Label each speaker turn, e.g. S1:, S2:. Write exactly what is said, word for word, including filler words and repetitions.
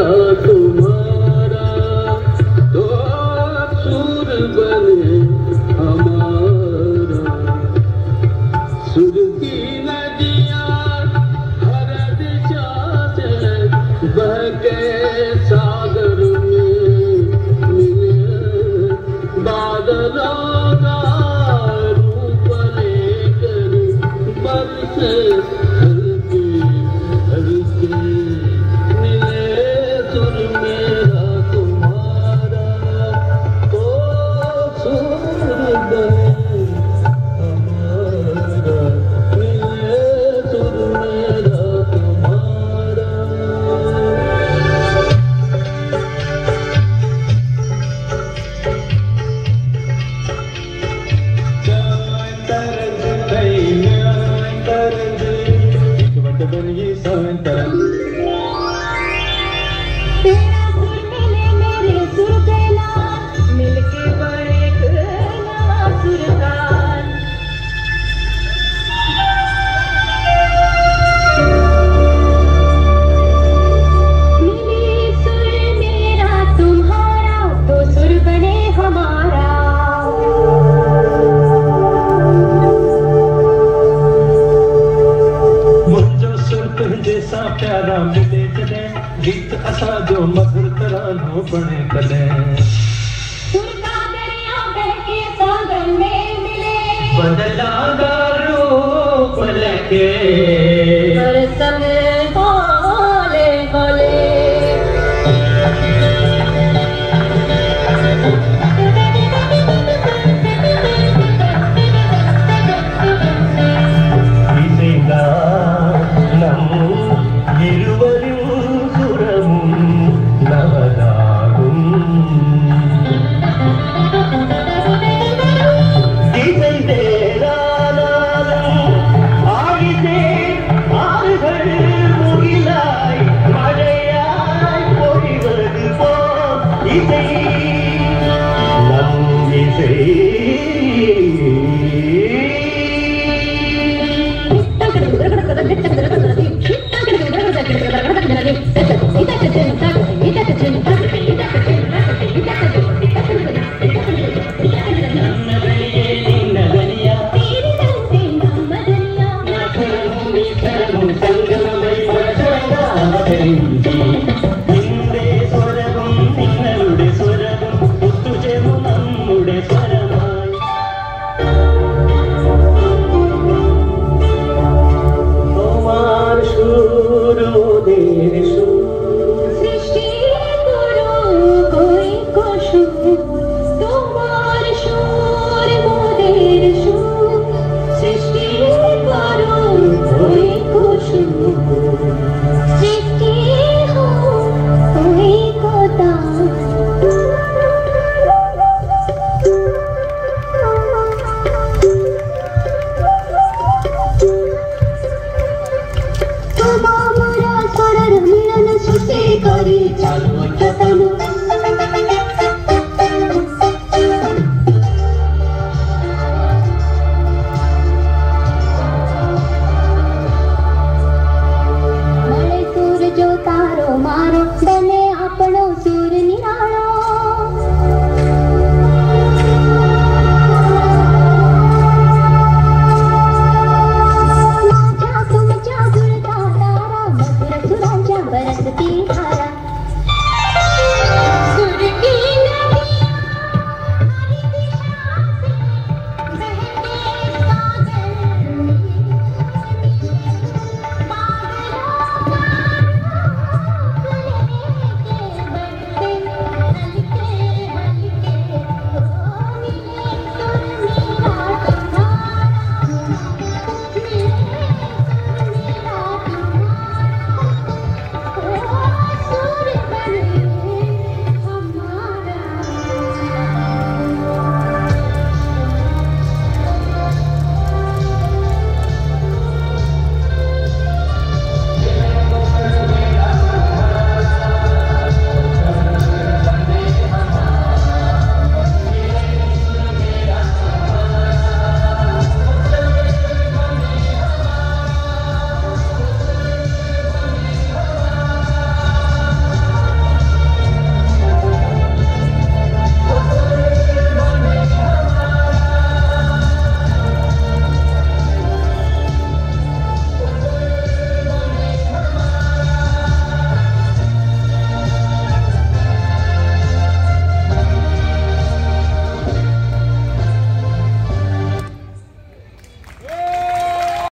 S1: तुम्हारा तो सुर बने हमारा। सुर की नदियाँ हर दिशा से बह के सागर में मिले बादलों का रूप लेकर बरसे हल्के हल्के मिले सुर मेरा तुम्हारा तो सुर बने हमारा। मिले सुर मेरा तुम्हारा।
S2: तेरा सुर मिले मेरे सुर के नाल, मिलके बने एक नवा सुरताल। मिले सुर मेरा तुम्हारा तो सुर बने हमारा।
S3: मुझो सुर जैसा प्यारा मिले चले, गीत असा जो मधुर तरानो बने कले।
S2: सुर का दरिया बह के सागर में मिले,
S3: बदला दा रूप लेके
S2: हर समय बोले बोले।
S3: इसेगा नमो ഇരുവരും സുരവും നവരാഗും ദിശൈതേരാനാദം ആയിതേ ആറുകൾ മുകിലായി മഴയായി പൊഴിവത് പോ ഇസൈ നം ഇസൈ നിന്റെ സ്വരവും നിങ്ങളുടെ സ്വരവും ഒത്തുചേർന്നു നമ്മുടെ സ്വരമായി. তোমার সুর মোদের সুর,
S2: सृष्टि करो कोई को सुर, तुम्हार सुर मोदेर सुर। सृष्टि करो कोई को सुर, सृष्टि हो कोई को तान। তোমার মোরা স্বরের মিলন সৃষ্টি করে চালু যতন